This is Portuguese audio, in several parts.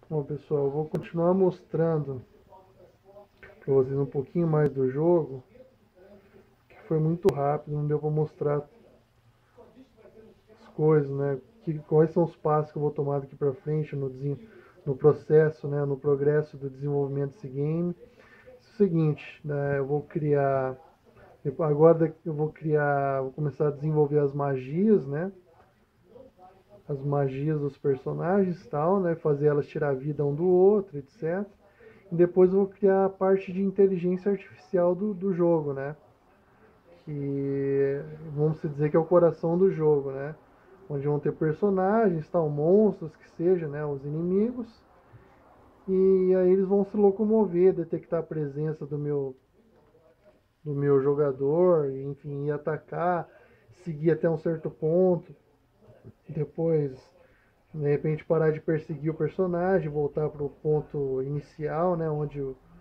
Bom, pessoal, eu vou continuar mostrando para vocês um pouquinho mais do jogo, que foi muito rápido, não deu para mostrar as coisas, né? Quais são os passos que eu vou tomar daqui para frente no processo, né? No progresso do desenvolvimento desse game. É o seguinte, né? Eu vou criar, agora eu vou começar a desenvolver as magias, né? As magias dos personagens e tal, né? Fazer elas tirar a vida um do outro, etc. E depois eu vou criar a parte de inteligência artificial do jogo, né? Que vamos dizer que é o coração do jogo, né? Onde vão ter personagens, tal, monstros que seja, né? Os inimigos. E aí eles vão se locomover, detectar a presença do meu jogador, enfim, ir atacar, seguir até um certo ponto, depois de repente parar de perseguir o personagem, voltar para o ponto inicial, né? Onde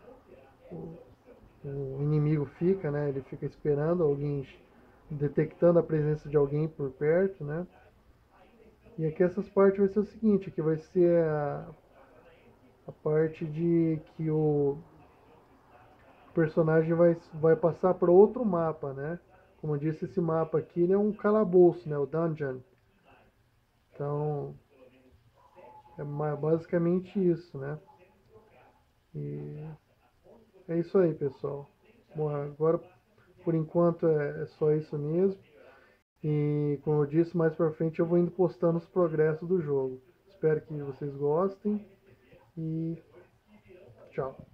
o inimigo fica, né? Ele fica esperando alguém, detectando a presença de alguém por perto, né? E aqui essas partes vai ser o seguinte, aqui vai ser a parte de que o personagem vai passar para outro mapa, né? Como eu disse, esse mapa aqui ele é um calabouço, né? O dungeon. Então, é basicamente isso, né? E é isso aí, pessoal. Bom, agora, por enquanto, é só isso mesmo. E como eu disse, mais pra frente eu vou indo postando os progressos do jogo. Espero que vocês gostem e tchau.